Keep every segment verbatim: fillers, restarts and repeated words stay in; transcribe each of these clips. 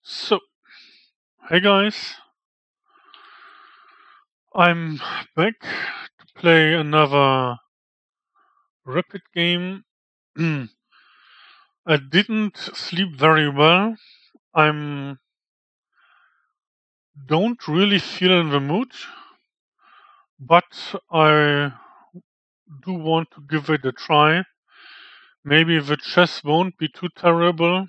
So, hey guys, I'm back to play another Rapid game. I didn't sleep very well. I'm don't really feel in the mood, but I do want to give it a try. Maybe the chess won't be too terrible.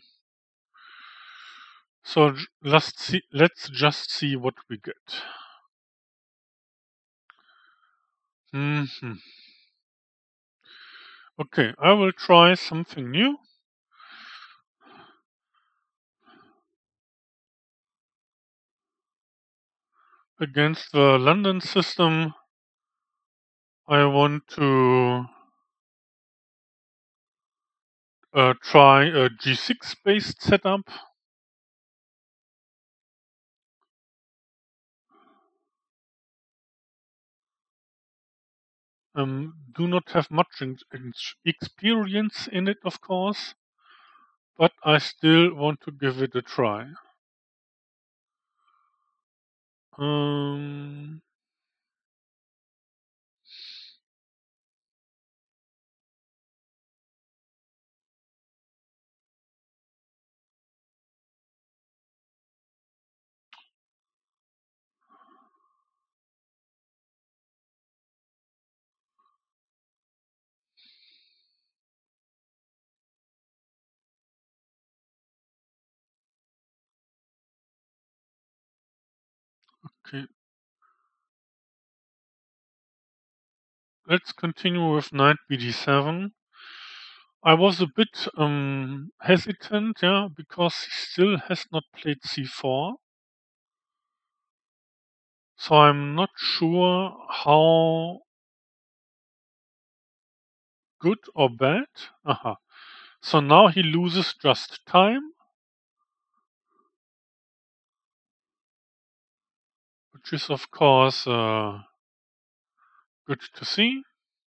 So j- let's see. Let's just see what we get. hmm Okay, I will try something new. Against the London system, I want to uh, try a G six based setup. Um, do not have much in, in experience in it, of course, but I still want to give it a try. Um, okay, let's continue with knight b d seven. I was a bit um, hesitant, yeah, because he still has not played c four. So I'm not sure how good or bad. Aha. So now he loses just time, which is of course uh, good to see.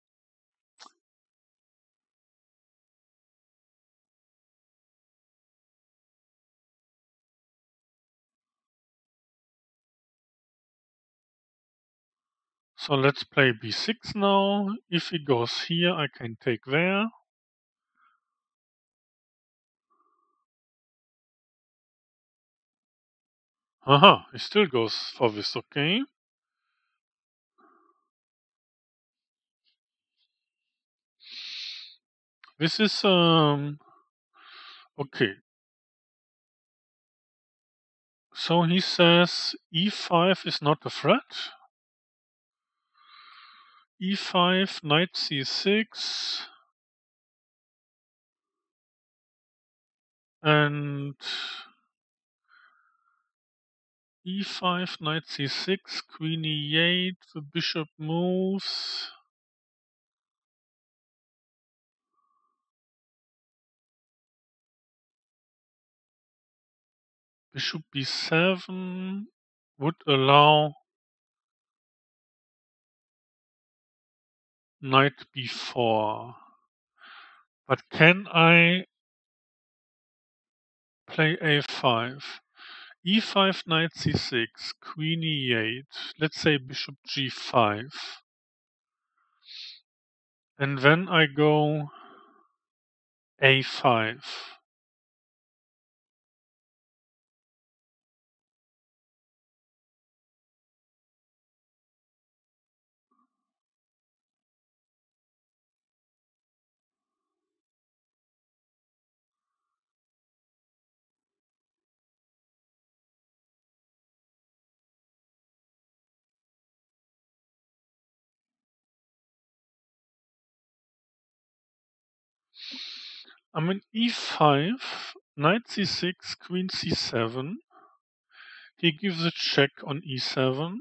So let's play b six now. If he goes here, I can take there. Aha, he still goes for this, okay. This is, um, okay. So he says e five is not a threat. e five, knight c six. And e five, knight c six, queen e eight, the bishop moves. Bishop b seven would allow knight b four. But can I play a five? e five, knight c six, queen e eight, let's say bishop g five. And then I go a five. I mean e five, knight c six, queen c seven. He gives a check on e seven.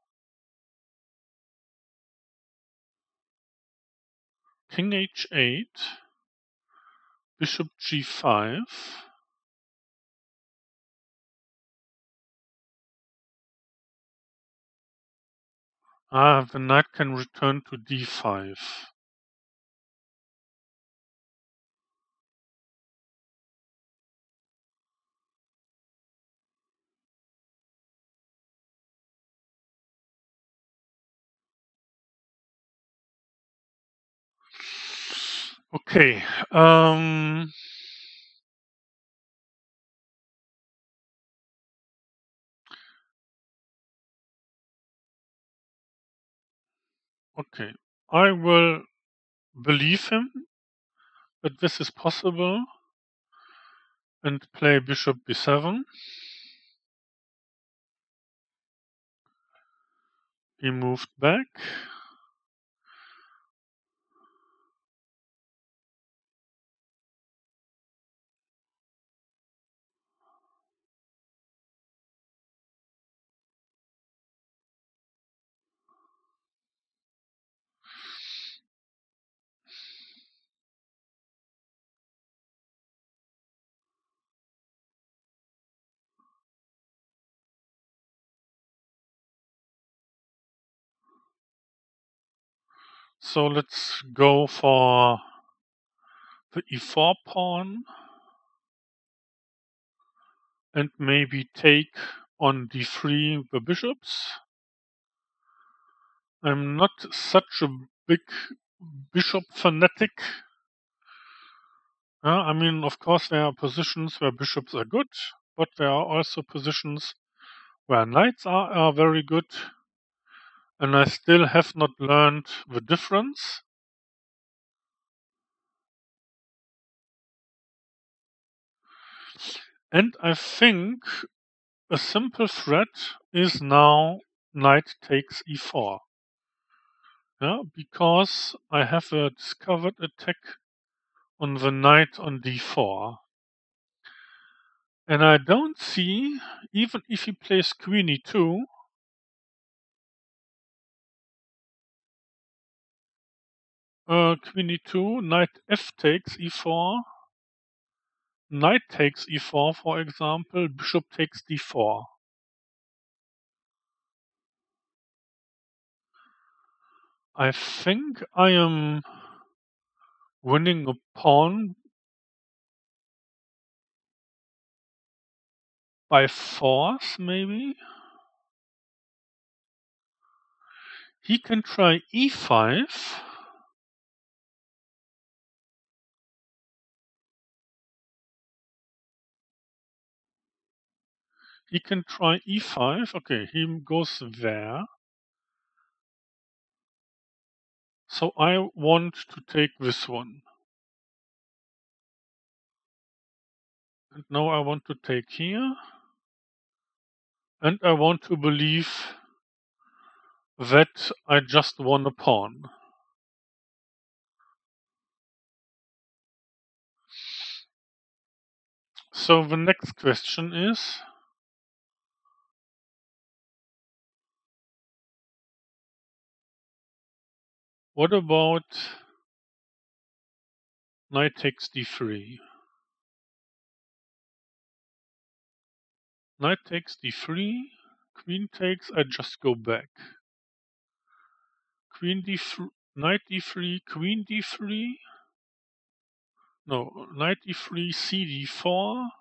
King h eight. Bishop g five. Ah, the knight can return to d five. Okay. Um, okay. I will believe him that this is possible and play bishop b seven. He moved back. So let's go for the e four pawn and maybe take on d three the bishops. I'm not such a big bishop fanatic. Uh, I mean, of course, there are positions where bishops are good, but there are also positions where knights are, are very good, and I still have not learned the difference. And I think a simple threat is now knight takes e four. Yeah, because I have a discovered attack on the knight on d four. And I don't see, even if he plays queen e two, uh, queen e two, knight f takes e four, knight takes e four, for example, bishop takes d four. I think I am winning a pawn by force, maybe. He can try e five. He can try e five. Okay, he goes there. So I want to take this one. And now I want to take here. And I want to believe that I just won a pawn. So the next question is, what about knight takes d three? Knight takes d three, queen takes, I just go back. Queen d three, knight d three, queen d three. No, knight e three, c d four.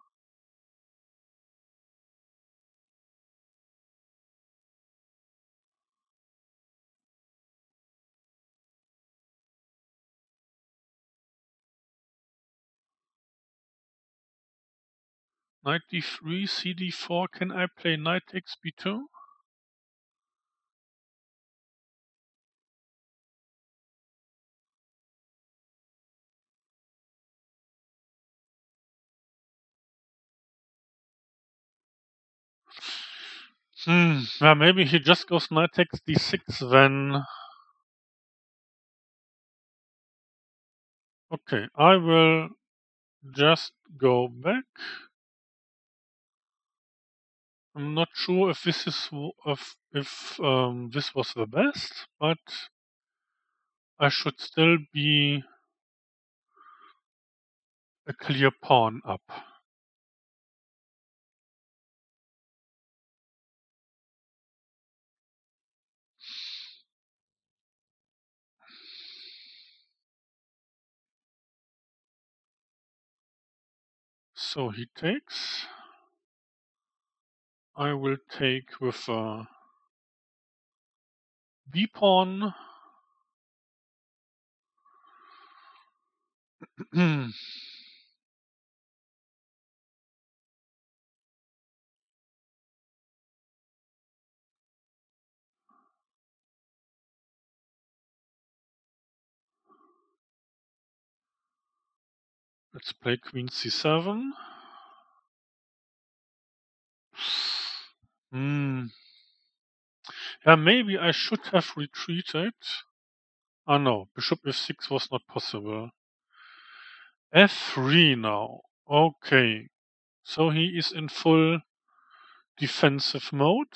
Knight d three, c d four. Can I play knight takes b two? Hmm, yeah, maybe he just goes knight takes d six then. Okay, I will just go back. I'm not sure if this is if, if um, this was the best, but I should still be a clear pawn up. So he takes. I will take with a b pawn. Let's play queen c seven. Hmm. Yeah, maybe I should have retreated. Ah, no, bishop f six was not possible. f three now. Okay. So he is in full defensive mode.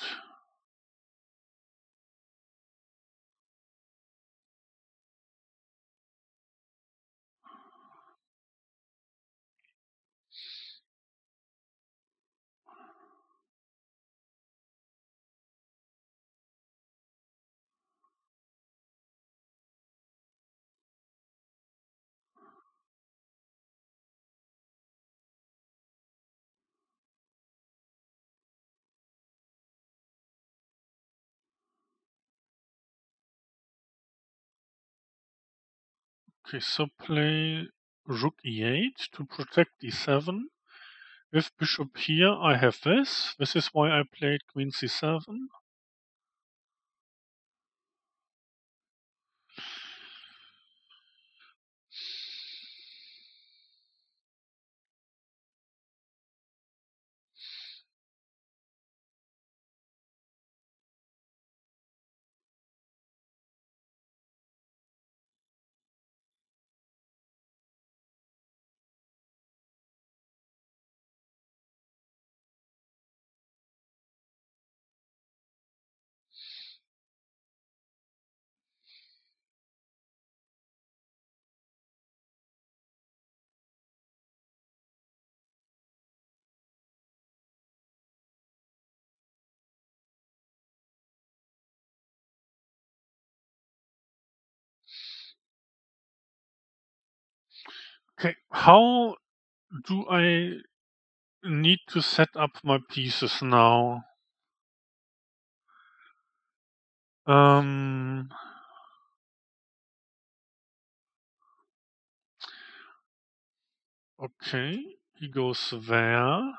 Okay, so play rook e eight to protect d seven. With bishop here, I have this. This is why I played queen c seven. Okay, how do I need to set up my pieces now? Um, okay, he goes there.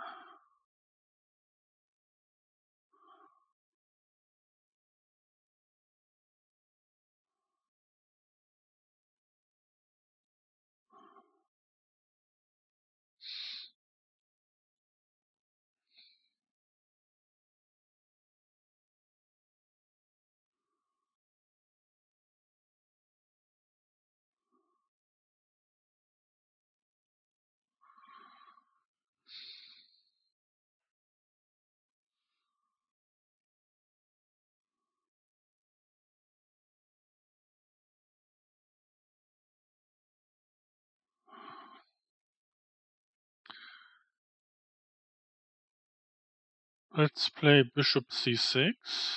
Let's play bishop c six.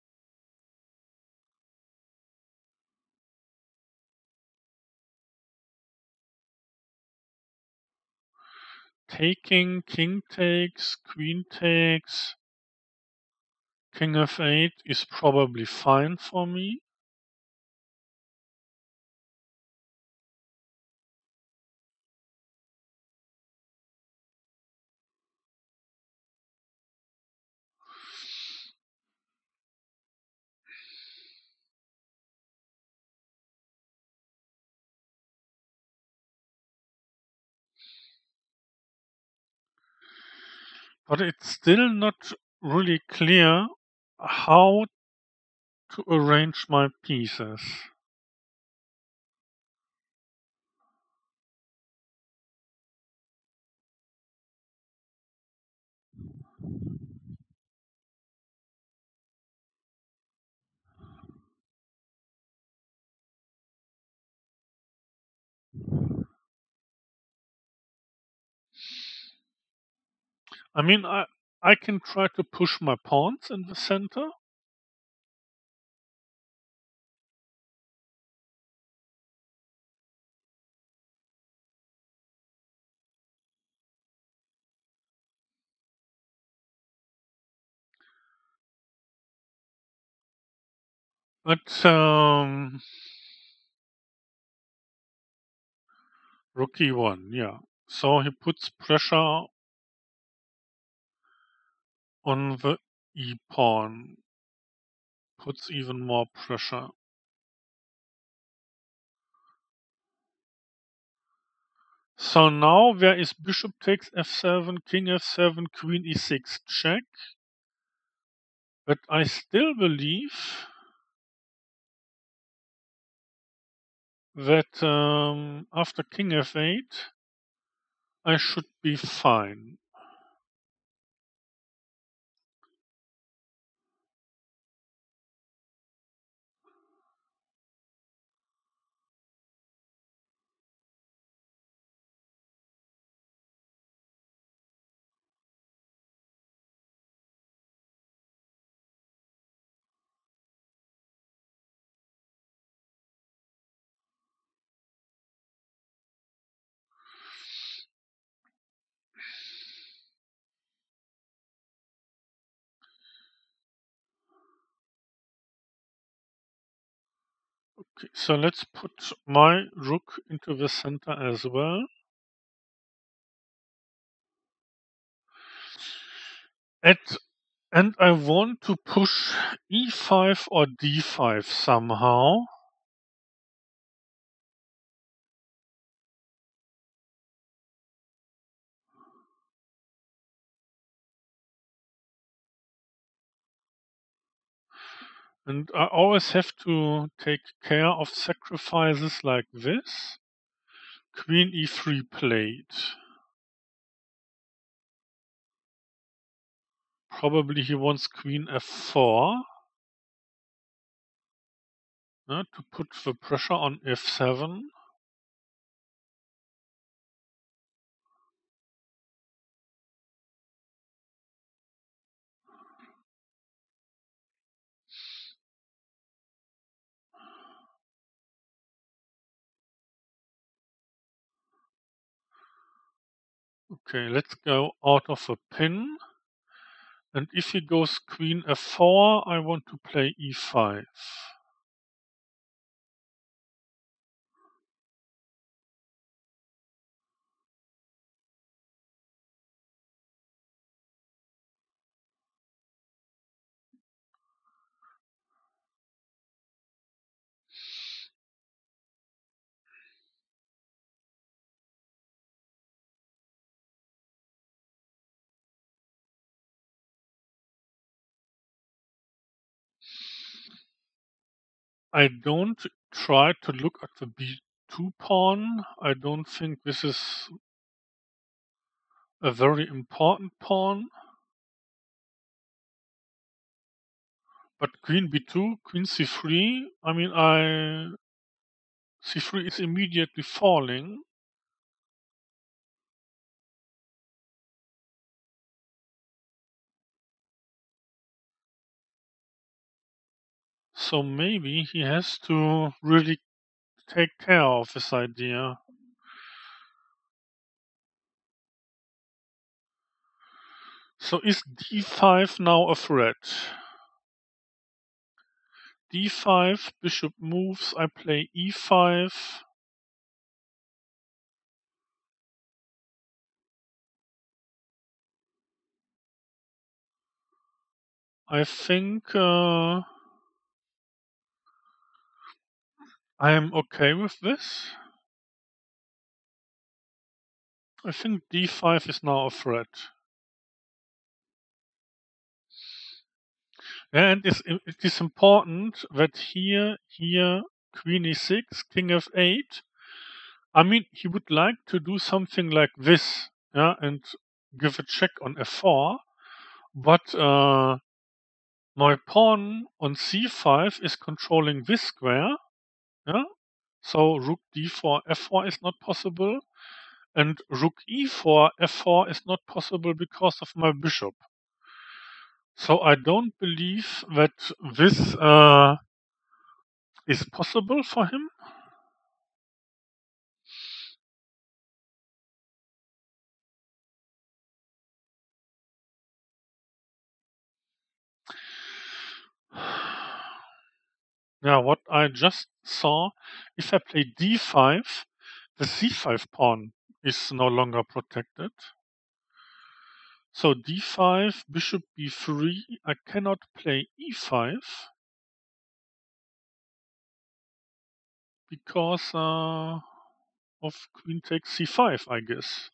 Taking, king takes, queen takes, king f eight is probably fine for me. But it's still not really clear how to arrange my pieces. I mean, I, I can try to push my pawns in the center. But um, Rook e one, yeah. So he puts pressure on the e-pawn. Puts even more pressure. So now there is bishop takes f seven, king f seven, queen e six, check. But I still believe that um, after king f eight, I should be fine. Okay, so let's put my rook into the center as well. At, and I want to push e five or d five somehow. And I always have to take care of sacrifices like this. Queen e three played. Probably he wants queen f four. Uh, to put the pressure on f seven. Okay, let's go out of the pin. And if he goes queen f four, I want to play e five. I don't try to look at the b two pawn. I don't think this is a very important pawn. But queen b two, queen c three, I mean, I c three is immediately falling. So maybe he has to really take care of this idea. So is d five now a threat? d five, bishop moves, I play e five. I think uh, I am okay with this. I think d five is now a threat. And it's, it is important that here, here, queen e six, king f eight. I mean, he would like to do something like this, yeah, and give a check on f four. But uh, my pawn on c five is controlling this square, yeah. So rook d four, f four is not possible. And rook e four, f four is not possible because of my bishop. So I don't believe that this uh, is possible for him. Yeah, what I just saw, if I play d five, the c five pawn is no longer protected. So d five, bishop b three, I cannot play e five because uh, of queen takes c five, I guess.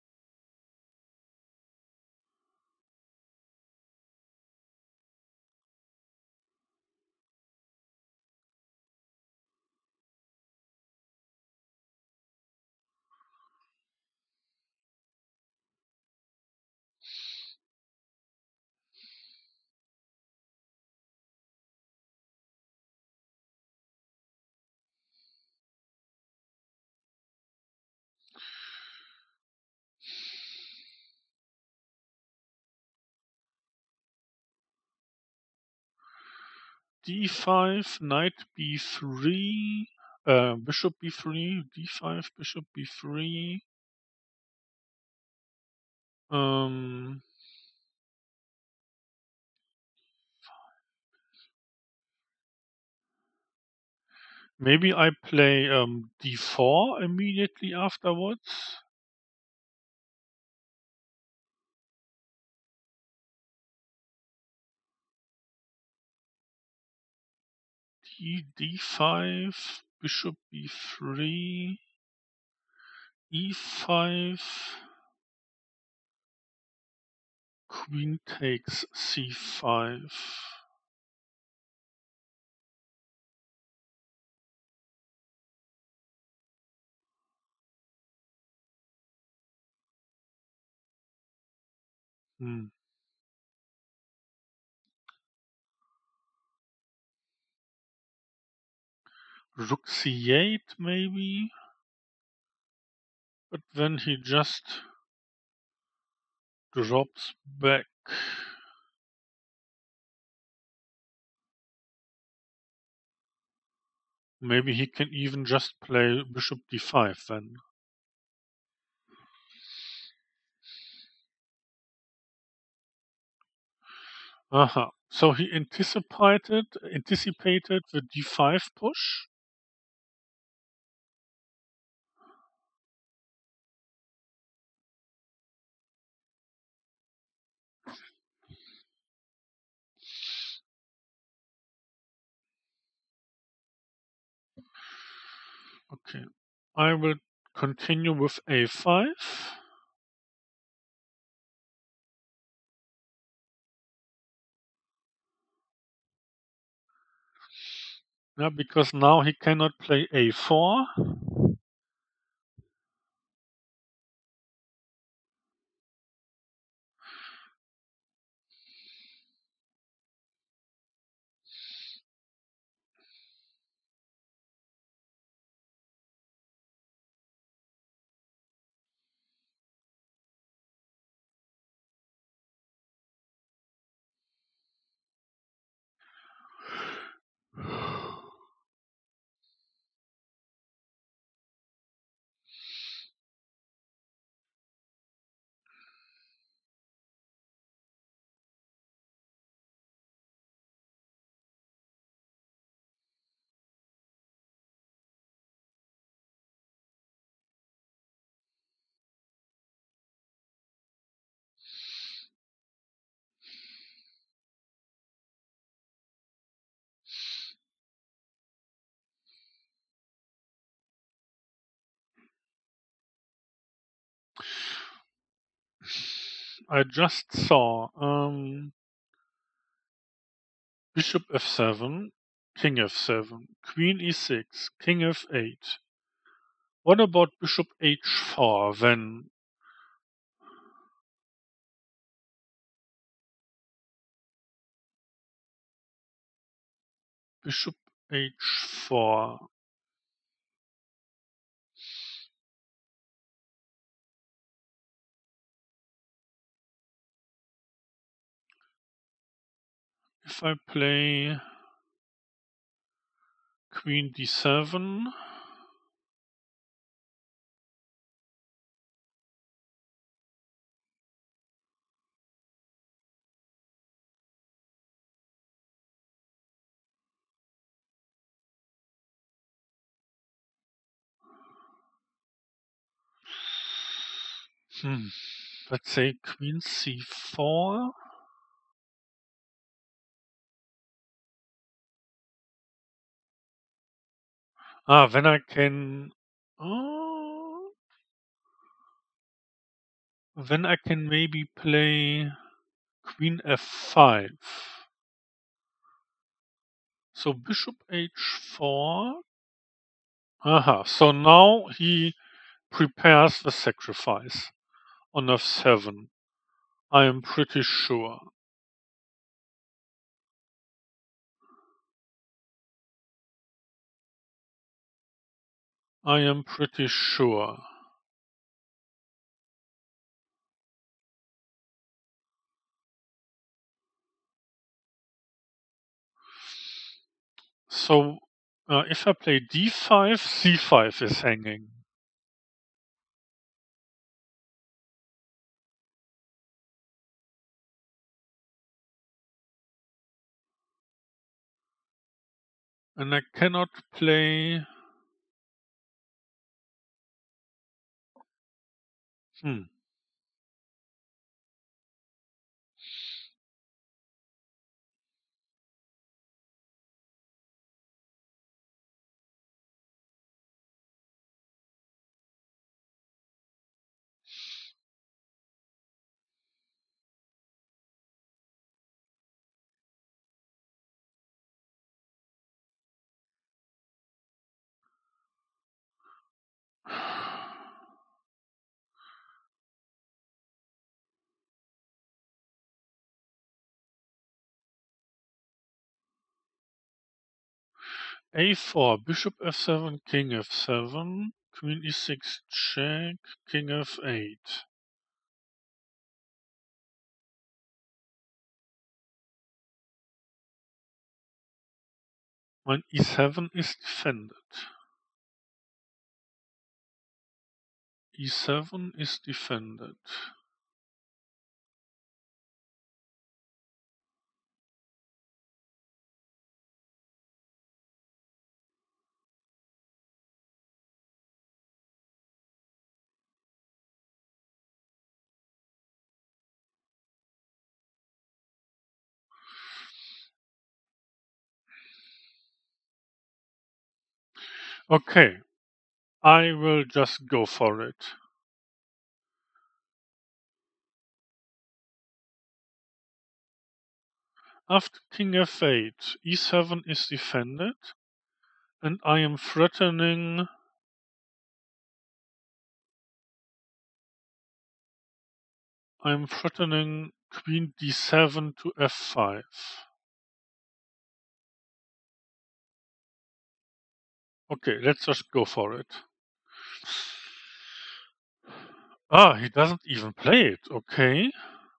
d five, knight b three, uh, bishop b three, d five, bishop b three. Um, maybe I play um, d four immediately afterwards. D, d5, bishop b three, e five, queen takes c five. Hmm. Rook c eight maybe, but then he just drops back. Maybe he can even just play bishop d five then. Aha. So he anticipated anticipated the d five push. Okay. I will continue with a five. Yeah, because now he cannot play a four. I just saw um, bishop f seven, king f seven, queen e six, king f eight. What about bishop h four then? Bishop h four. If I play queen d seven, Hmm. Let's say queen c four. Ah, then I can... Oh, then I can maybe play queen f five. So bishop h four. Aha, so now he prepares the sacrifice on f seven. I am pretty sure. I am pretty sure. So uh, if I play d five, c five is hanging. And I cannot play... Hmm. a four, bishop f seven, king f seven, queen e six check, king f eight. When e seven is defended. e seven is defended. Okay, I will just go for it. After king f eight, e seven is defended, and I am threatening... I am threatening queen d seven to f five. Okay, let's just go for it. Ah, he doesn't even play it. Okay.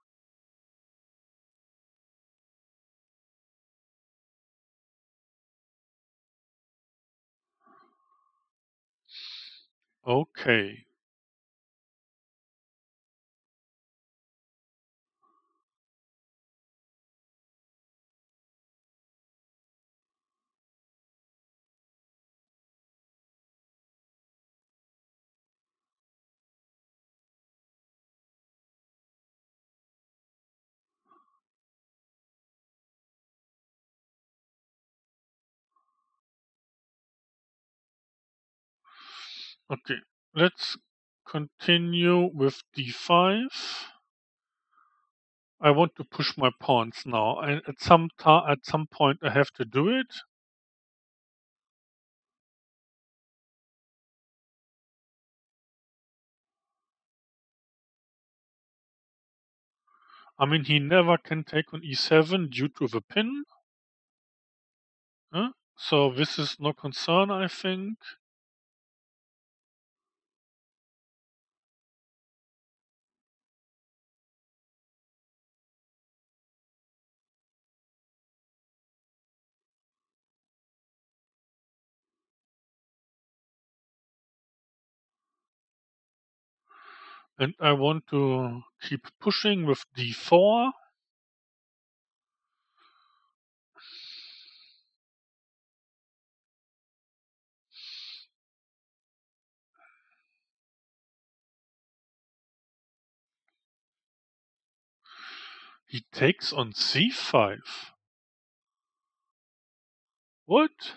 Okay. Okay, let's continue with d five. I want to push my pawns now, and at some ta at some point I have to do it. I mean, he never can take on e seven due to the pin. Huh? So this is no concern, I think. And I want to keep pushing with d four. He takes on c five. What?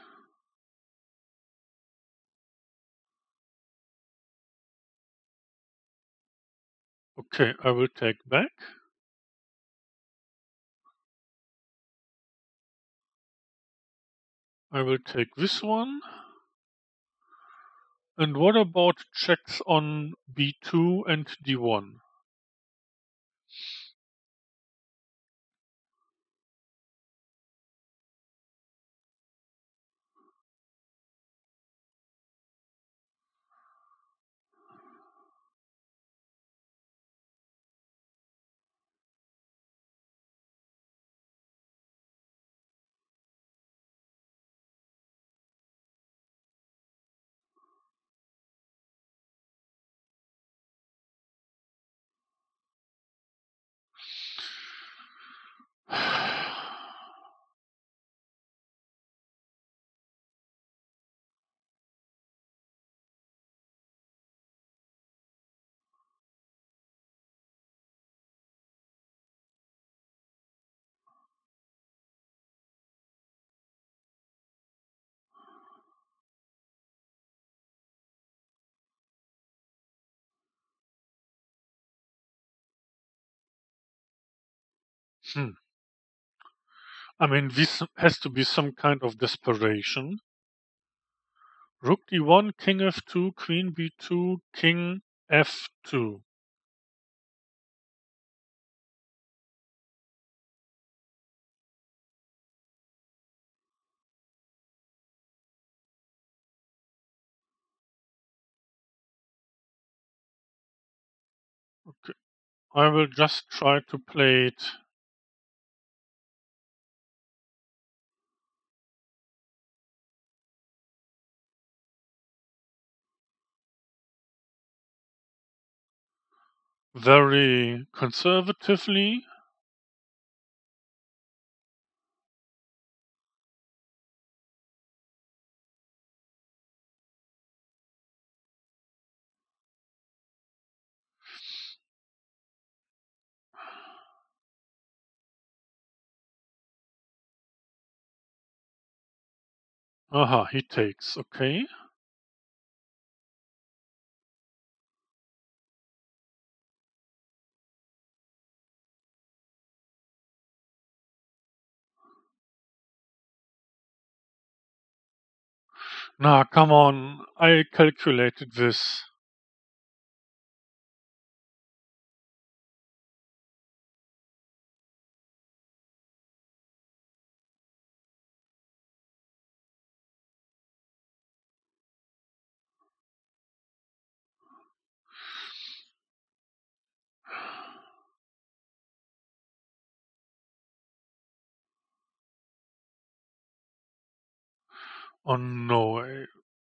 Okay, I will take back. I will take this one. And what about checks on b two and d one? Hmm. I mean, this has to be some kind of desperation. Rook d one, king f two, queen b two, king f two. Okay, I will just try to play it. Very conservatively. Aha, he takes, okay. Nah, come on, I calculated this. Oh no. I-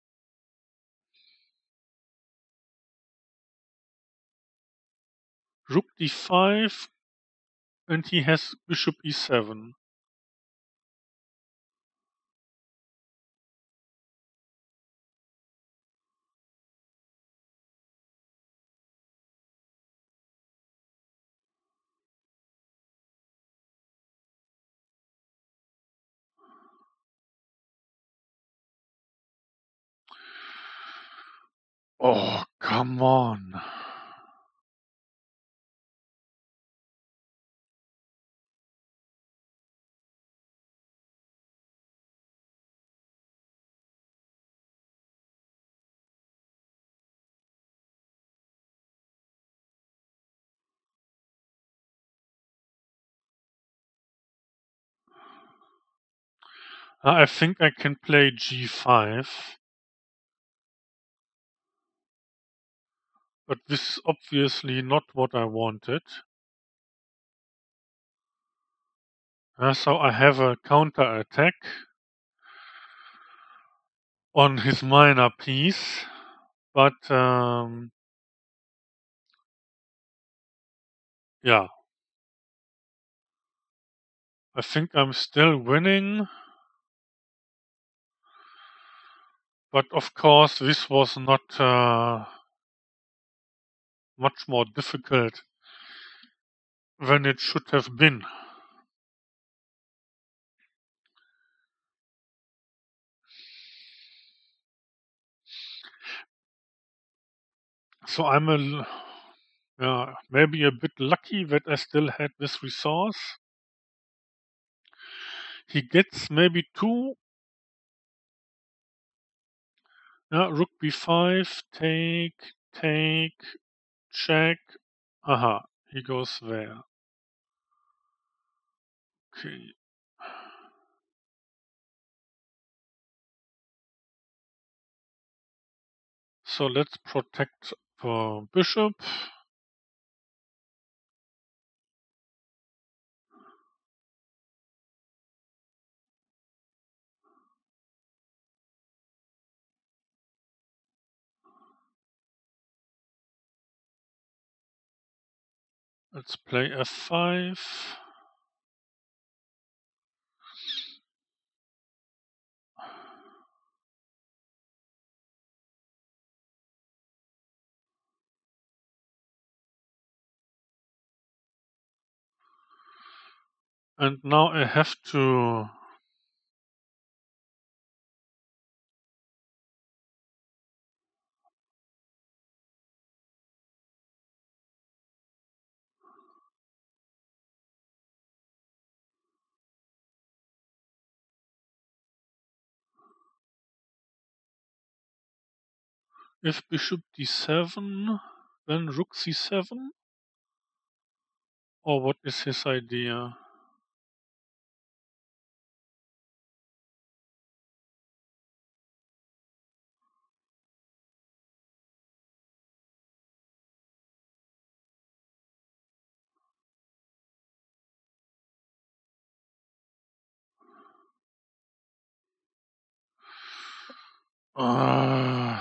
Rook d five, and he has bishop e seven. Oh, come on. I think I can play g five. But this is obviously not what I wanted. Uh, so I have a counter attack on his minor piece, but um, yeah, I think I'm still winning. But of course, this was not uh, much more difficult when it should have been. So I'm a, yeah, maybe a bit lucky that I still had this resource. He gets maybe two. Yeah, rook b five, take, take, check. Aha, he goes there. Okay. So let's protect the bishop. Let's play f five. And now I have to if bishop d seven, then rook c seven? Or what is his idea? Uh,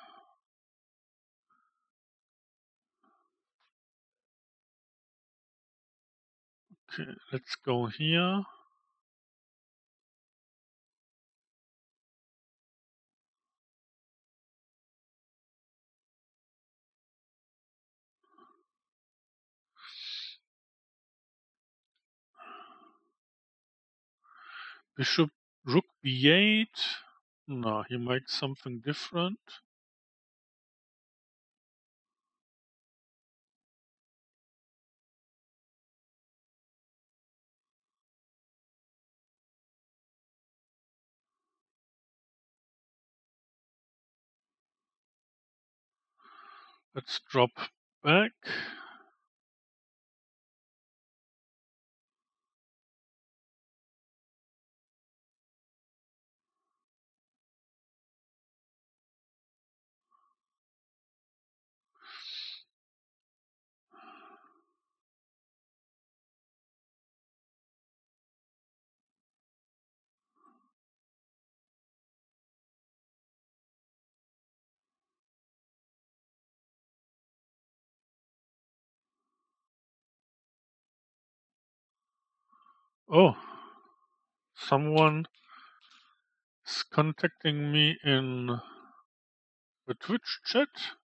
okay, let's go here. Bishop rook b eight. No, he makes something different. Let's drop back. Oh, someone is contacting me in the Twitch chat.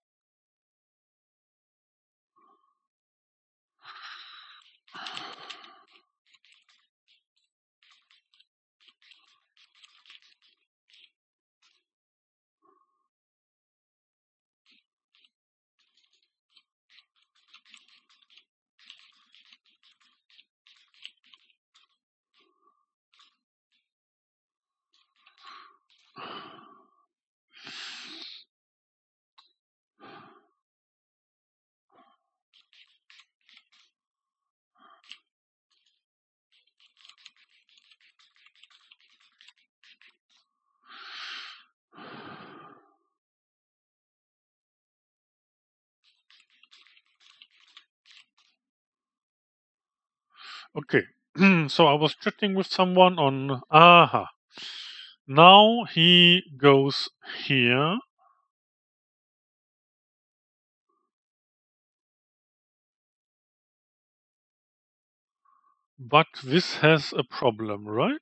Okay, so I was chatting with someone on. Aha. Now he goes here. But this has a problem, right?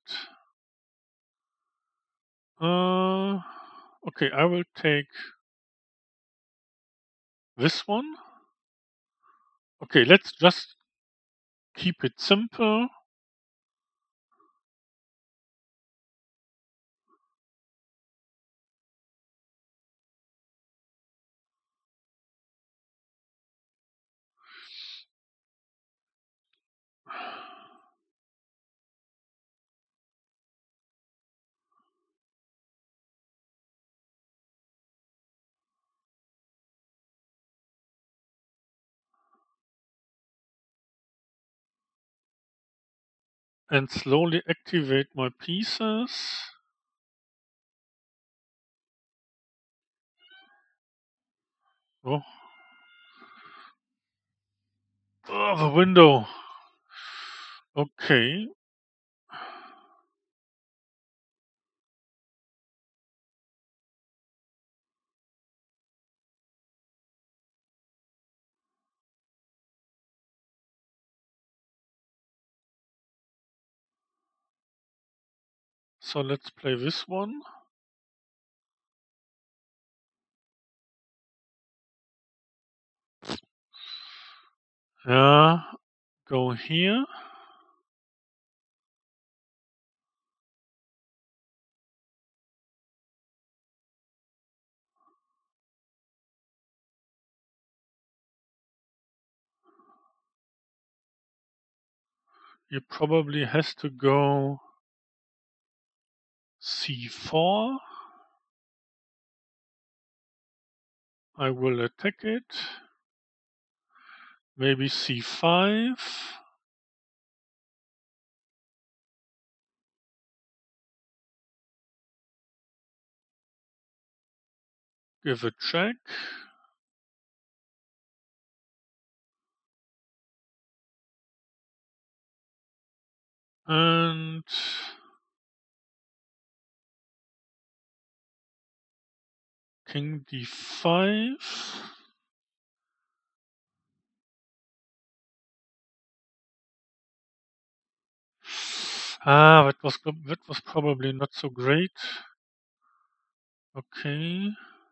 Uh, okay, I will take this one. Okay, let's just keep it simple. And slowly activate my pieces. Oh, oh the window. Okay. So let's play this one. Yeah, go here. He probably has to go c four. I will attack it. Maybe c five. Give a check. And king d five. Ah, that was that was probably not so great. Okay.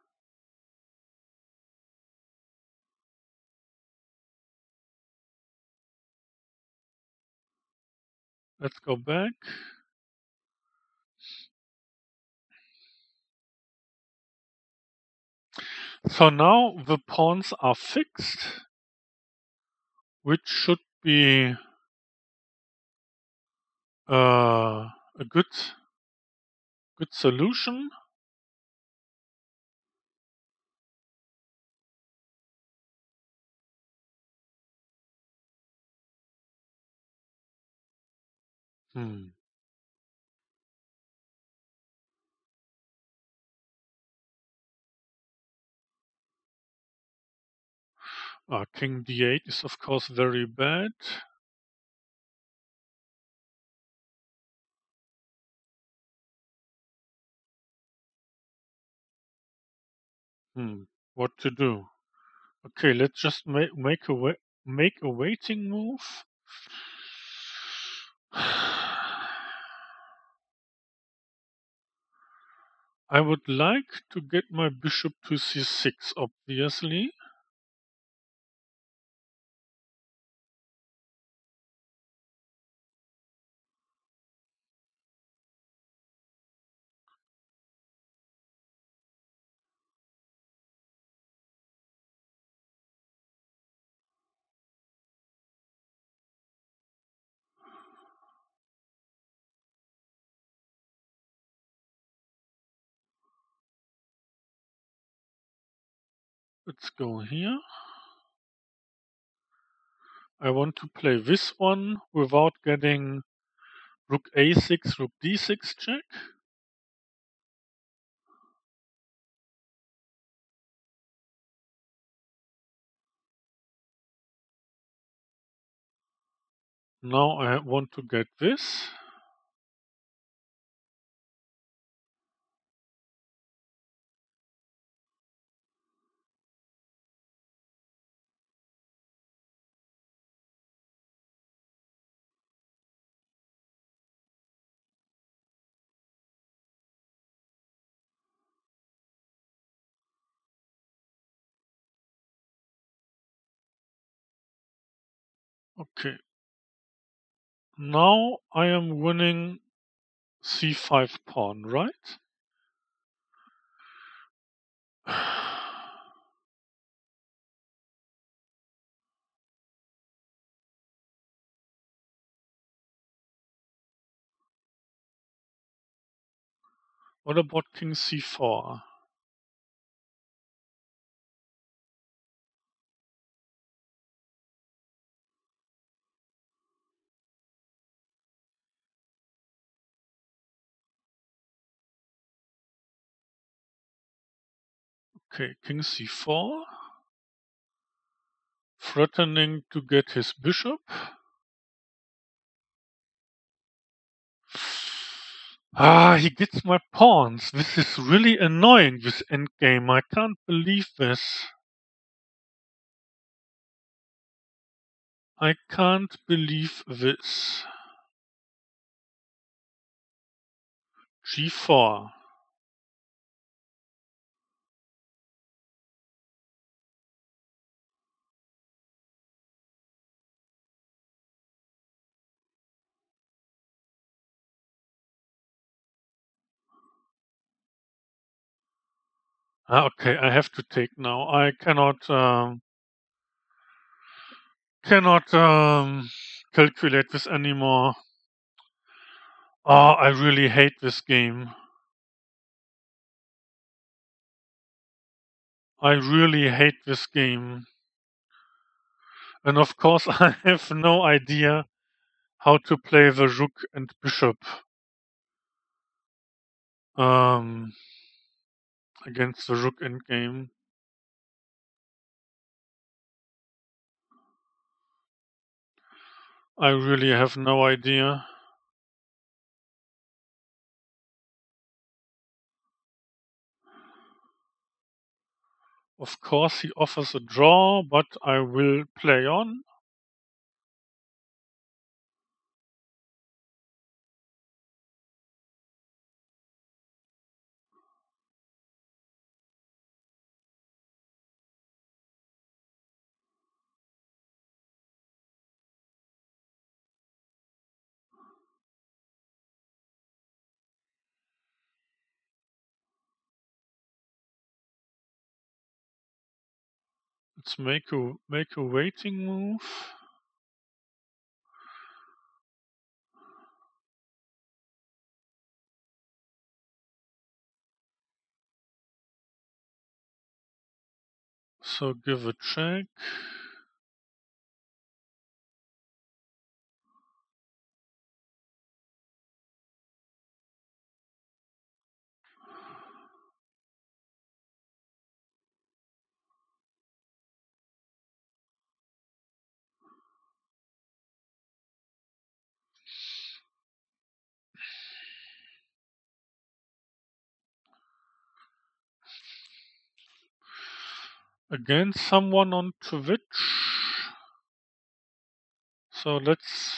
Let's go back. So now the pawns are fixed, which should be uh, a good good solution. Hmm. Uh, king d eight is of course very bad. Hmm. What to do? Okay, let's just make make a wa- make a waiting move. I would like to get my bishop to c six, obviously. Let's go here. I want to play this one without getting rook a six, rook d six check. Now I want to get this. Okay. now I am winning c five pawn, right? What about king c four? Okay, king c four. Threatening to get his bishop. Ah, he gets my pawns. This is really annoying, this endgame. I can't believe this. I can't believe this. g four. Ah, okay, I have to take now. I cannot um, cannot um, calculate this anymore. Oh, I really hate this game. I really hate this game. And of course, I have no idea how to play the rook and bishop um, against the rook endgame. I really have no idea. Of course, he offers a draw, but I will play on. Let's make a make a waiting move. So give a check. Against someone on Twitch. So let's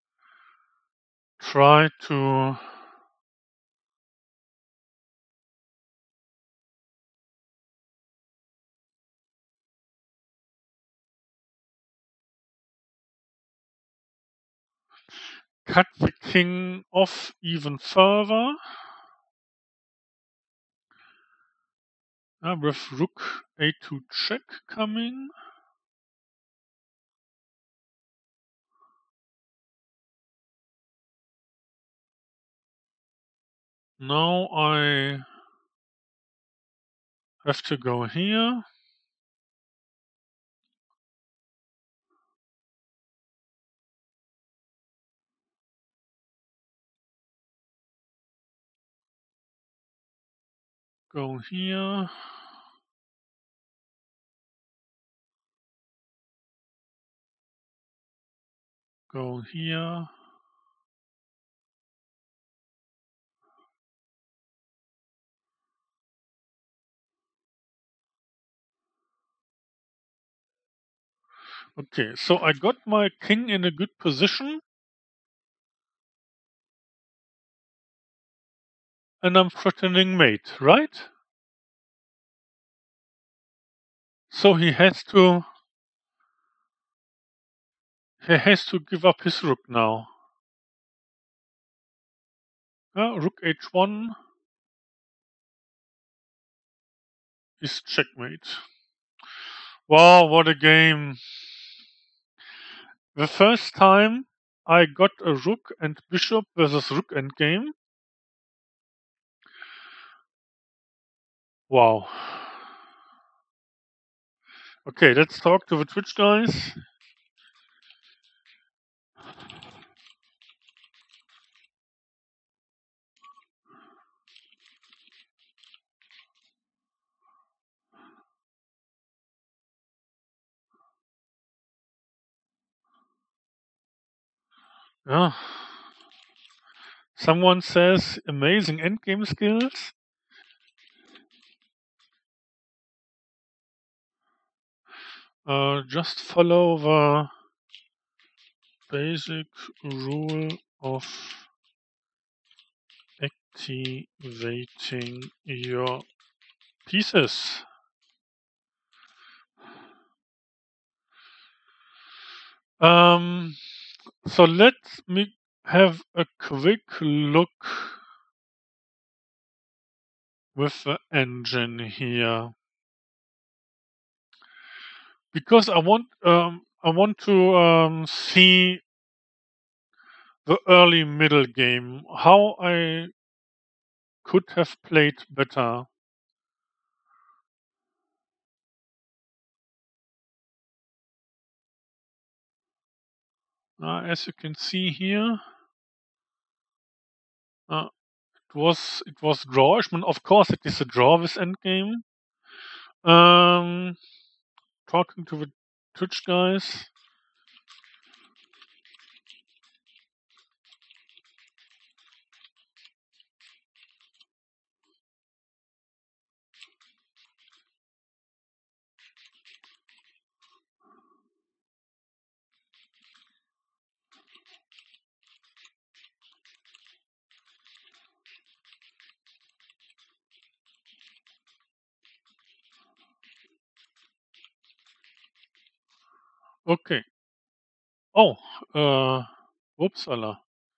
try to cut the king off even further. Uh, with rook a two check coming. Now I have to go here. Go here. Go here. Okay, so I got my king in a good position. And I'm threatening mate, right? So he has to he has to give up his rook now. Yeah, rook h one is checkmate. Wow, what a game! The first time I got a rook and bishop versus rook endgame. Wow. Okay, let's talk to the Twitch guys. Yeah. Someone says amazing endgame skills. Uh, just follow the basic rule of activating your pieces. Um, so let me have a quick look with the engine here, because I want um, I want to um, see the early middle game, how I could have played better. Uh, as you can see here, uh, it was it was draw. I mean, of course, it is a draw this endgame. Um, talking to the Twitch guys. Okay. Oh, uh, whoopsala.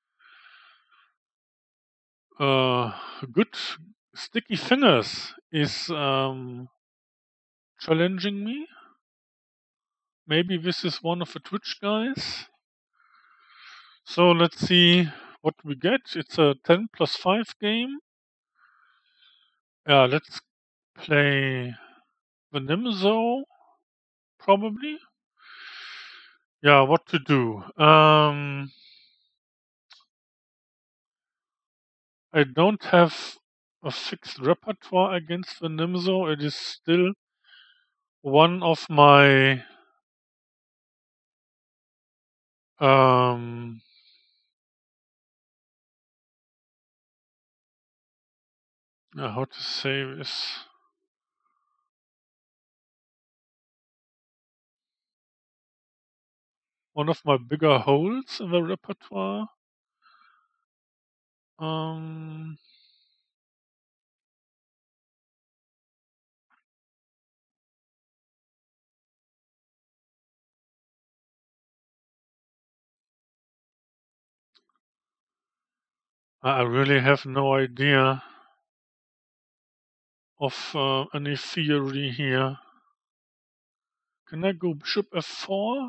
Uh, good. Sticky Fingers is um, challenging me. Maybe this is one of the Twitch guys. So let's see what we get. It's a ten plus five game. Yeah, let's play the Nimzo, probably. Yeah, what to do? Um, I don't have a fixed repertoire against the Nimzo. It is still one of my um, uh, how to say this? One of my bigger holes in the repertoire. Um, I really have no idea of uh, any theory here. Can I go bishop f four?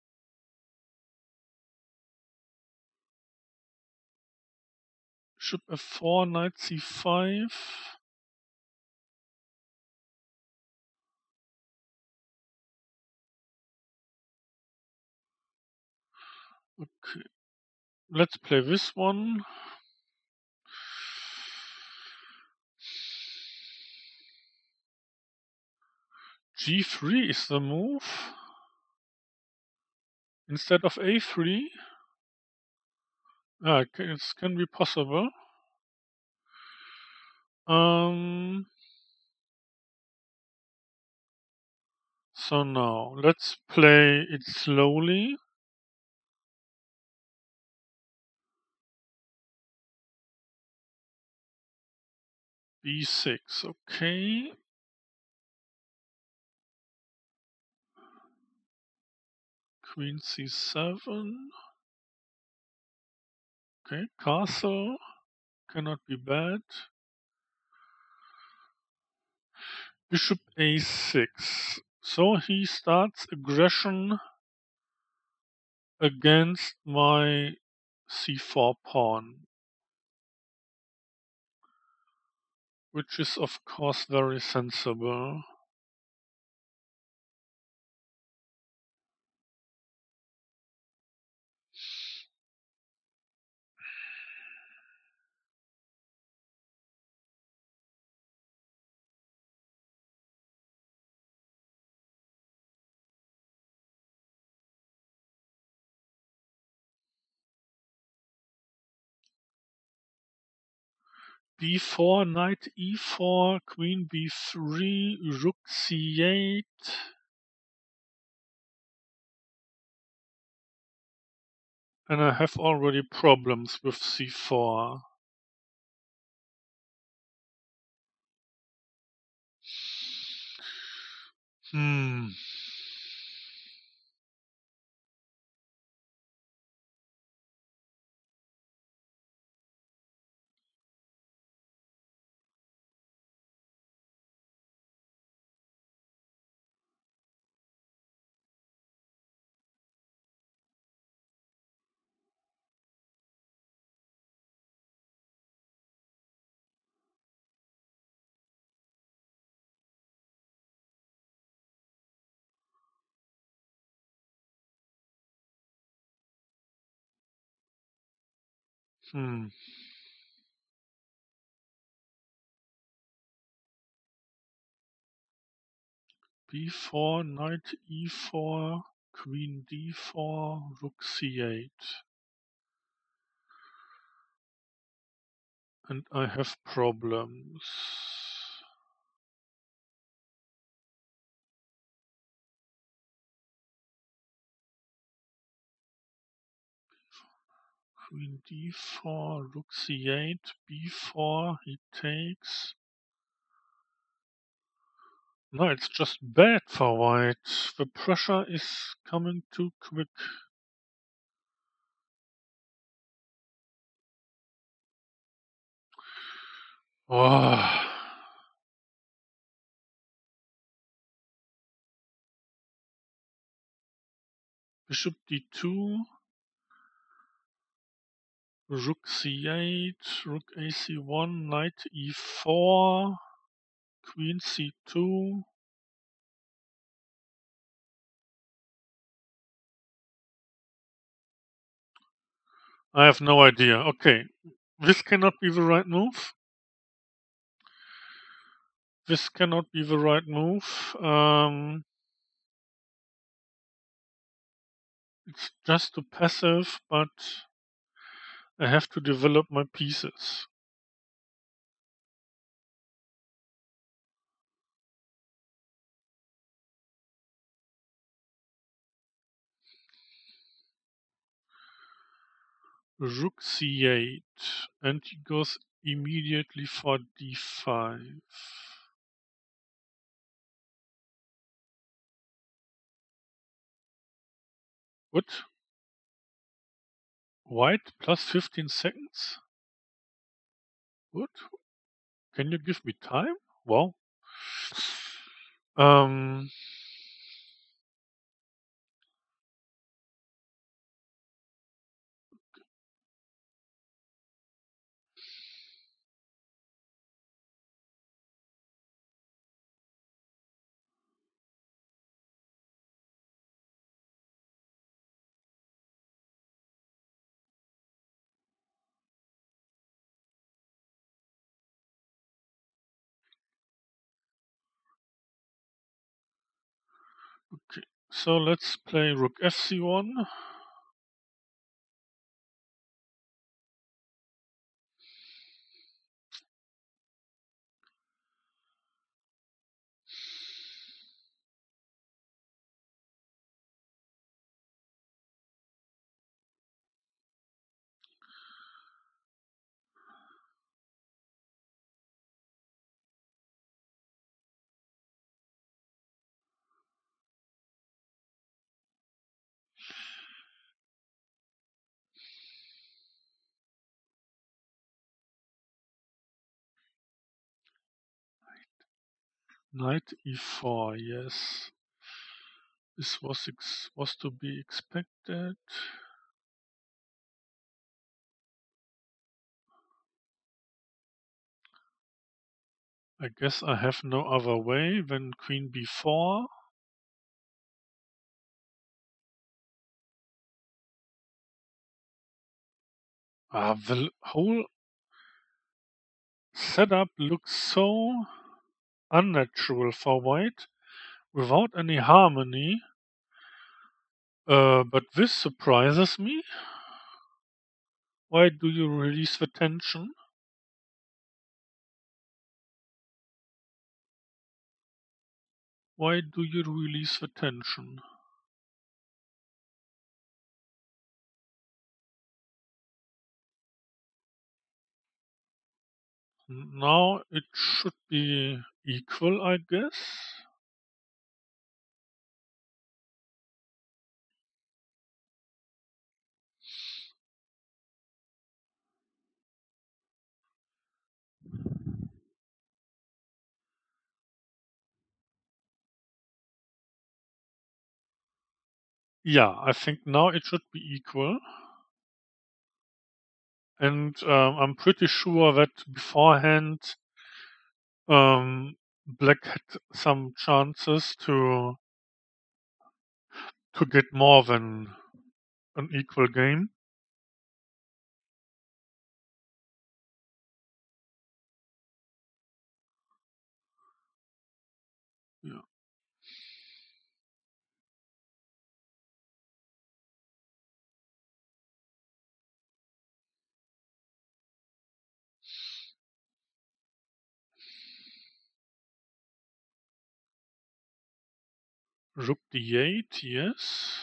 Bishop f four, knight c five. Okay, let's play this one. g three is the move instead of a three. Ah, it can, it can be possible. Um, so now let's play it slowly. b six, okay. Queen c seven. Okay, castle. cannot be bad. Bishop a six. So he starts aggression against my c four pawn, which is of course very sensible. b four, knight e four, queen b three, rook c eight. And I have already problems with c four. Hmm. Hmm. b four, knight e four, queen d four, rook c eight. And I have problems. Queen d four, rook c eight, b four, he takes. No, it's just bad for white. The pressure is coming too quick. Oh. Bishop d two, rook c eight, rook a c one, knight e four, queen c two. I have no idea. Okay, this cannot be the right move. This cannot be the right move. Um, it's just too passive, but I have to develop my pieces. Rook c eight, and he goes immediately for d five. What? White plus fifteen seconds? What? Can you give me time? Well, um, okay. So let's play rook f c one. Knight e four, yes. This was ex was to be expected. I guess I have no other way than queen b four. Ah, the whole setup looks so unnatural for white, without any harmony. Uh, but this surprises me. Why do you release the tension? Why do you release the tension? Now it should be equal, I guess. Yeah, I think now it should be equal. And um, I'm pretty sure that beforehand um, Black had some chances to to get more than an equal game. Yeah. Rook d eight, yes.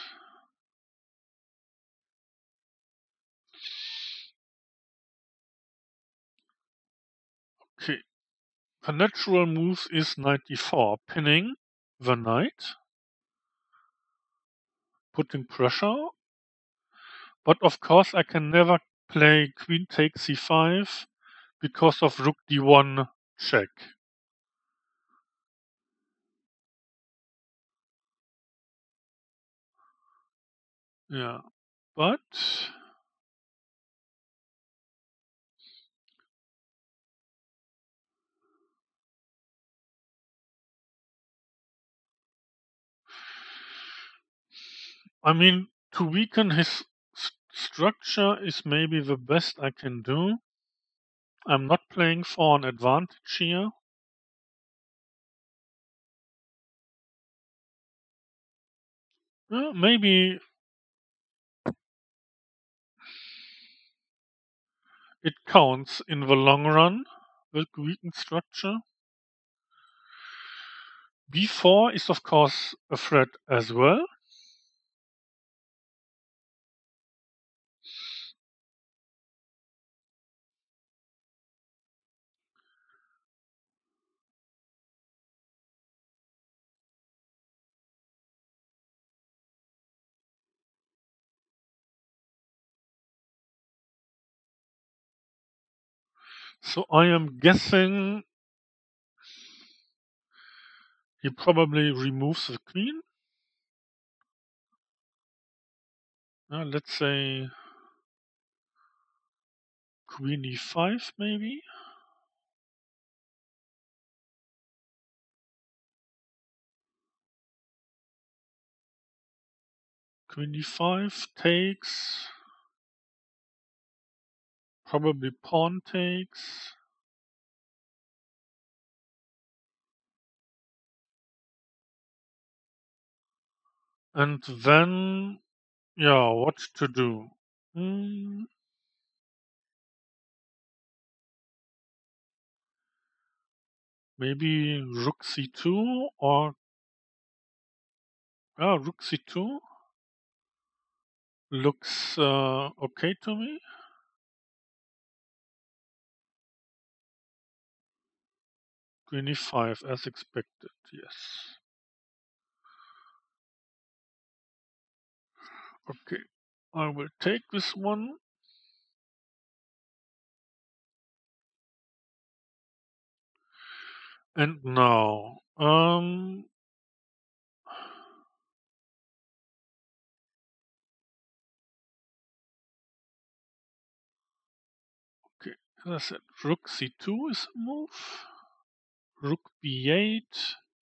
Okay. The natural move is knight d four, pinning the knight, putting pressure. But of course I can never play queen takes c five because of rook d one check. Yeah. But I mean, to weaken his st structure is maybe the best I can do. I'm not playing for an advantage here. Uh, maybe it counts in the long run, the weakened structure. b four is of course a threat as well. So I am guessing he probably removes the queen. Uh, let's say queen e five maybe. Queen e five takes. Probably pawn takes. And then, yeah, what to do? Hmm. Maybe rook c two or yeah, rook c two looks uh, okay to me. Queen e five as expected, yes. Okay, I will take this one. And now Um, okay, as I said, rook c two is a move. Rook b eight.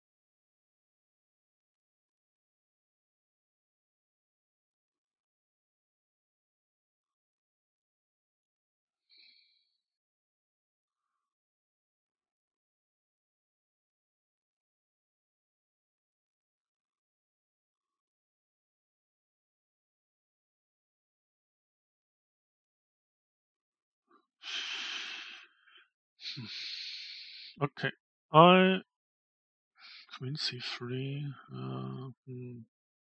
Okay, I queen c three. Uh, hmm.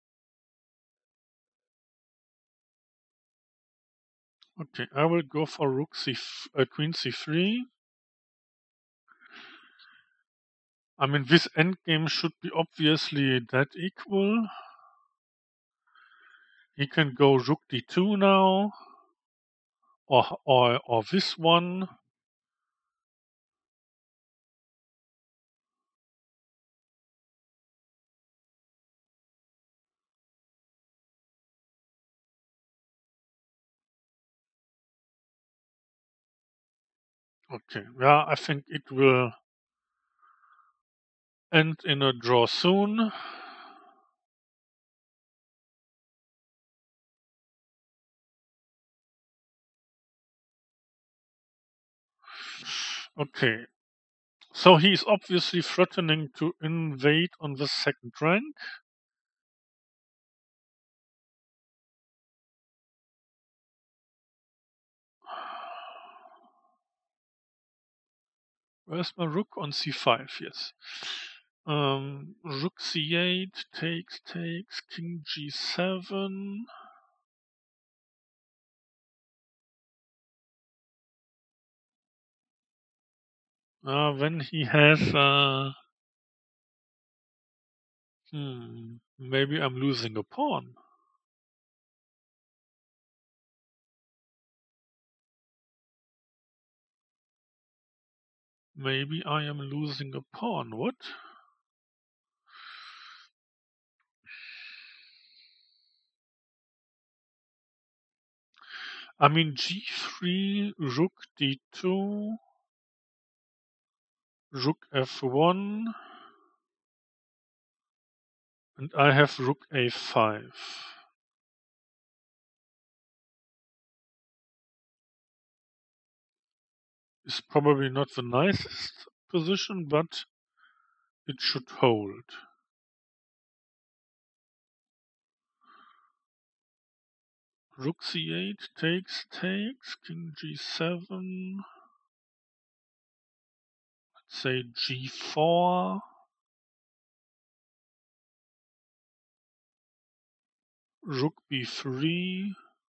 Okay, I will go for rook c uh, queen c three. I mean, this endgame should be obviously dead equal. He can go rook d two now, or or or this one. Okay, yeah, I think it will end in a draw soon. Okay, so he's obviously threatening to invade on the second rank. Where's my rook? On c five, yes. Um, rook c eight, takes, takes, king g seven. Uh, when he has, uh, hmm, maybe I'm losing a pawn. Maybe I am losing a pawn. What? I mean, g three, rook d two, rook f one, and I have rook a five. It's probably not the nicest position, but it should hold. Rook c eight, takes, takes, king g seven, let's say g four, rook b three,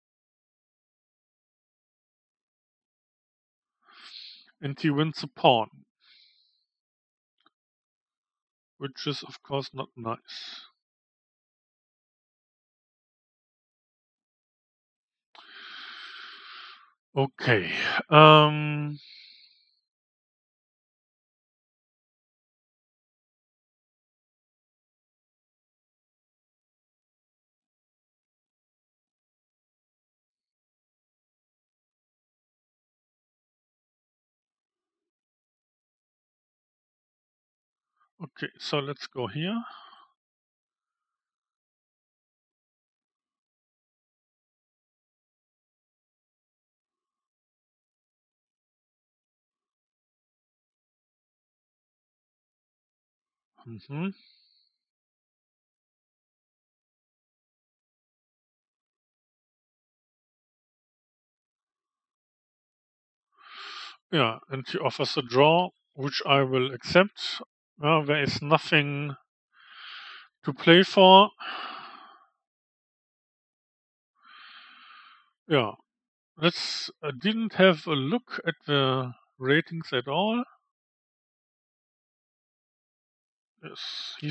and he wins a pawn, which is of course not nice. Okay, um... Okay, so let's go here. Mm-hmm. Yeah, and he offers a draw, which I will accept. Uh, there is nothing to play for. Yeah, let's. I didn't have a look at the ratings at all. Yes, he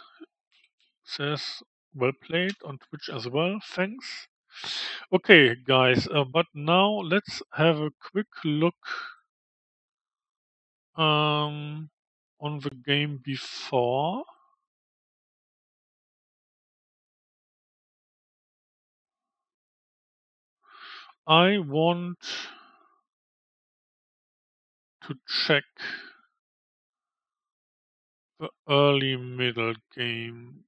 says well played on Twitch as well. Thanks. Okay, guys, uh, but now let's have a quick look um, on the game before. I want to check the early middle game.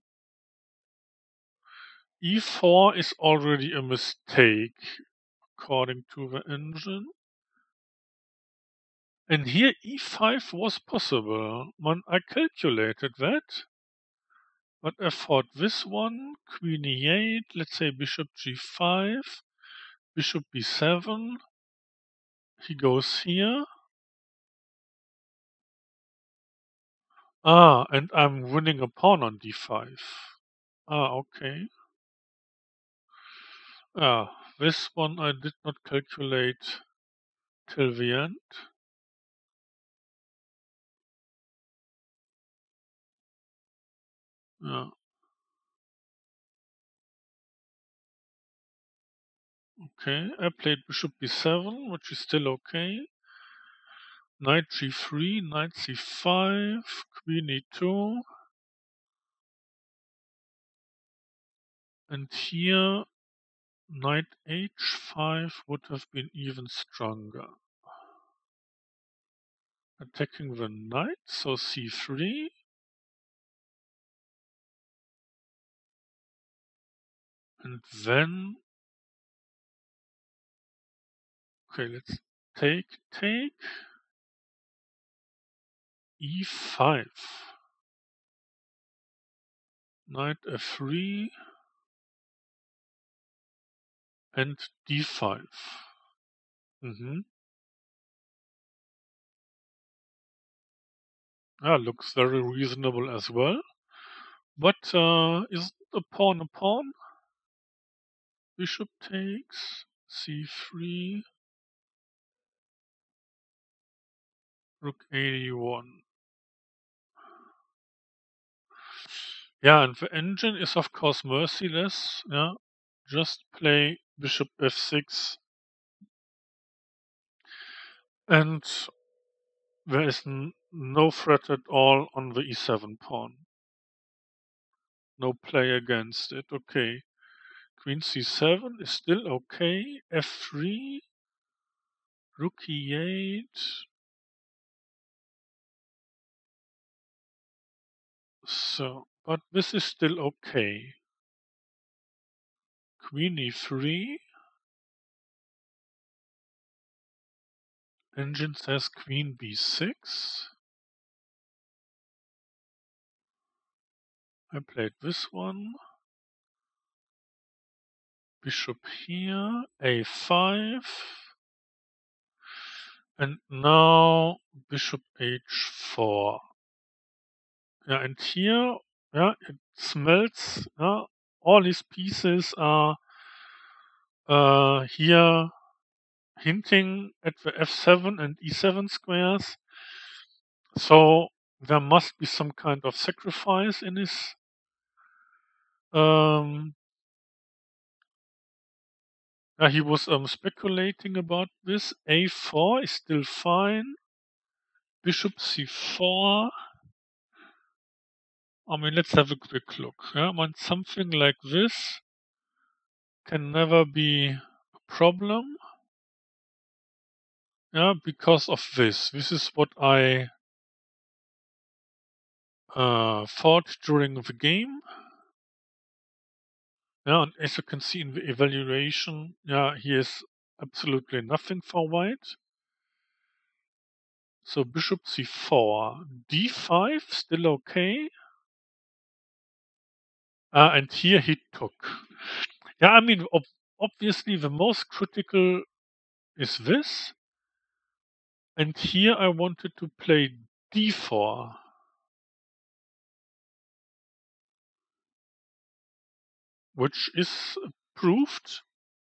e four is already a mistake, according to the engine. And here e five was possible. When I calculated that, but I thought this one, queen e eight, let's say bishop g five, bishop b seven, he goes here. Ah, and I'm winning a pawn on d five. Ah, okay. Ah, this one I did not calculate till the end. Yeah. Okay, I played bishop b seven, which is still okay. Knight g three, knight c five, queen e two. And here, knight h five would have been even stronger. Attacking the knight, so c three. And then... Okay, let's take, take. e five. Knight f three. And d five. Mm-hmm. Ah, looks very reasonable as well. But uh, isn't a pawn a pawn? Bishop takes, c three, rook eighty-one. Yeah, and the engine is of course merciless. Yeah, just play bishop f six, and there is n no threat at all on the e seven pawn. No play against it. Okay, queen c seven is still okay. f three, rook e eight. So, but this is still okay. Queen e three. Engine says queen b six. I played this one. Bishop here, a five. And now bishop h four. Yeah, and here, yeah, it smells. Yeah, all these pieces are uh, here hinting at the f seven and e seven squares. So there must be some kind of sacrifice in his. Um, yeah, he was um, speculating about this. a four is still fine. Bishop c four. I mean, let's have a quick look. Yeah, I mean, something like this can never be a problem. Yeah, because of this. This is what I uh, thought during the game. Yeah, and as you can see in the evaluation, yeah, he is absolutely nothing for white. So bishop c four, d five, still okay. Uh, and here he took. Yeah, I mean, ob obviously the most critical is this. And here I wanted to play d four. Which is proved.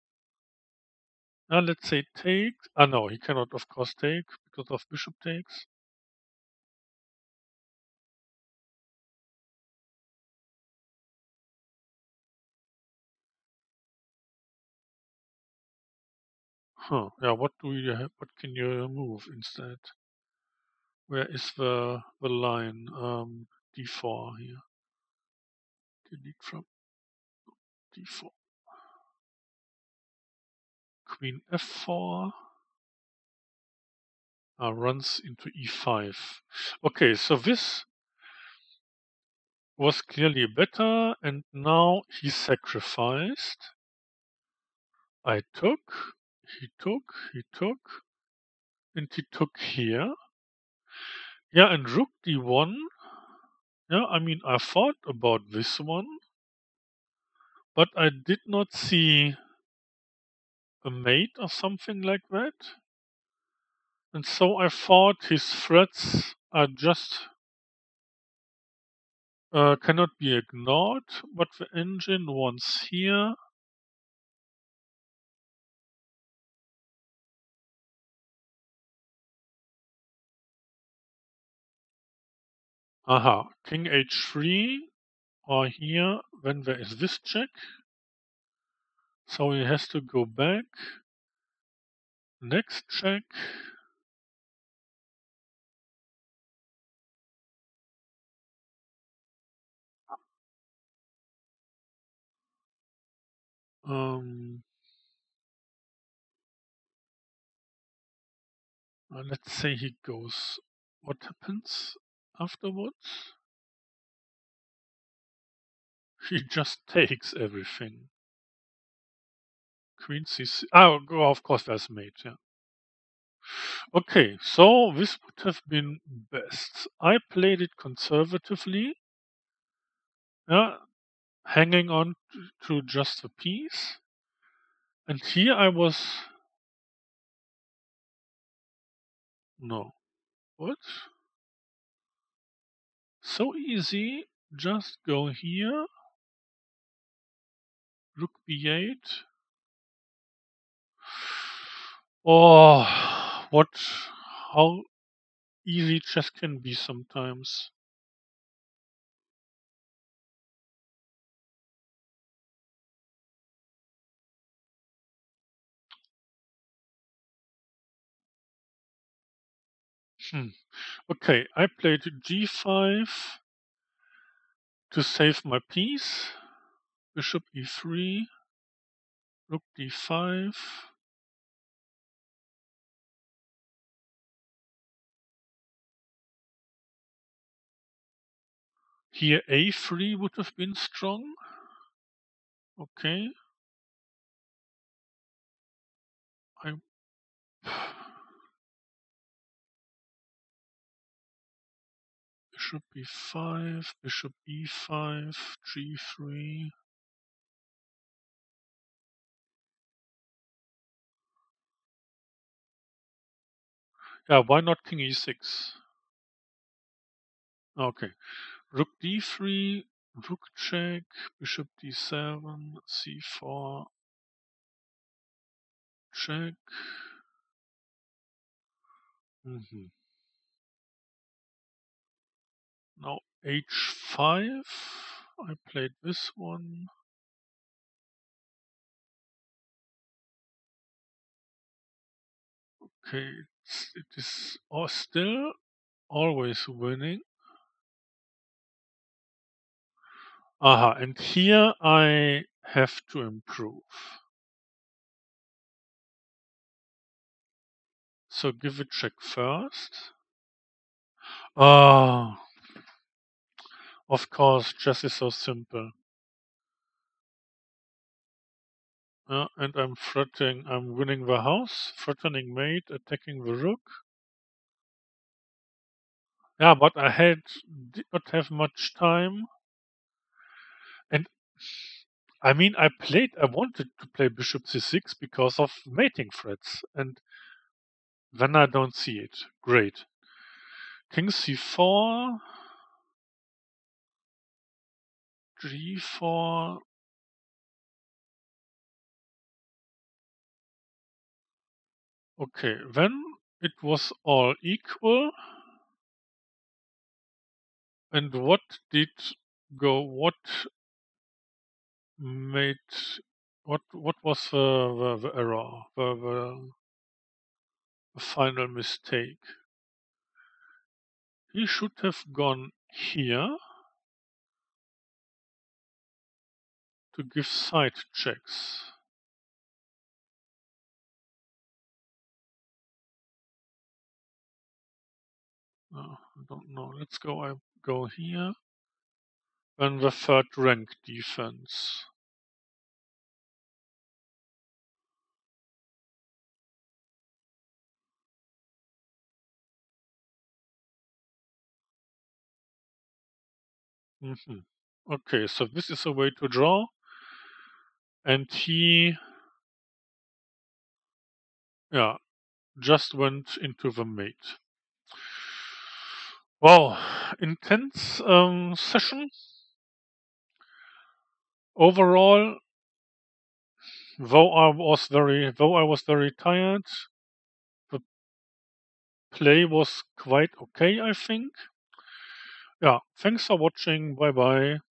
Uh, let's say take. Ah, no, he cannot, of course, take because of bishop takes. Huh. Yeah. What do you have? What can you move instead? Where is the the line? Um, d four here. Delete from d four. Queen f four. Uh, runs into e five. Okay, so this was clearly better, and now he sacrificed. I took, he took, he took, and he took here. Yeah, and rook d one. Yeah, I mean, I thought about this one, but I did not see a mate or something like that. And so I thought his threats are just uh, cannot be ignored, but the engine wants here. Aha, king h three, or here, when there is this check. So he has to go back. Next check. Um, uh, let's say he goes. What happens afterwards? He just takes everything. Queen c six. Oh, of course, there's mate, yeah. Okay, so this would have been best. I played it conservatively, yeah, hanging on to just a piece. And here I was. No. What? So easy. Just go here. Rook b eight. Oh, what? How easy chess can be sometimes. Hmm. Okay, I played g five to save my piece. Bishop e three. Rook d five. Here a three would have been strong. Okay. I Bishop b five, bishop e five, g three. Yeah, why not king e six? Okay. Rook d three, rook check, bishop d seven, c four, check. Mm-hmm. Now h five. I played this one. Okay, it's, it is all still always winning. Aha, and here I have to improve. So give a check first. Oh, of course, chess is so simple. Uh, and I'm threatening, I'm winning the house, threatening mate, attacking the rook. Yeah, but I had did not have much time. And I mean, I played, I wanted to play bishop c six because of mating threats. And then I don't see it. Great. King c four, g four. Okay, then it was all equal. And what did go, what made, what what was the, the, the error, the, the, the final mistake? He should have gone here to give side checks. Oh, I don't know. Let's go. I go here. And the third rank defense. Mm-hmm. Okay, so this is a way to draw. And he, yeah, just went into the mate. Wow, intense um, session. Overall, though I was very, though I was very tired, the play was quite okay, I think. Yeah, thanks for watching. Bye bye.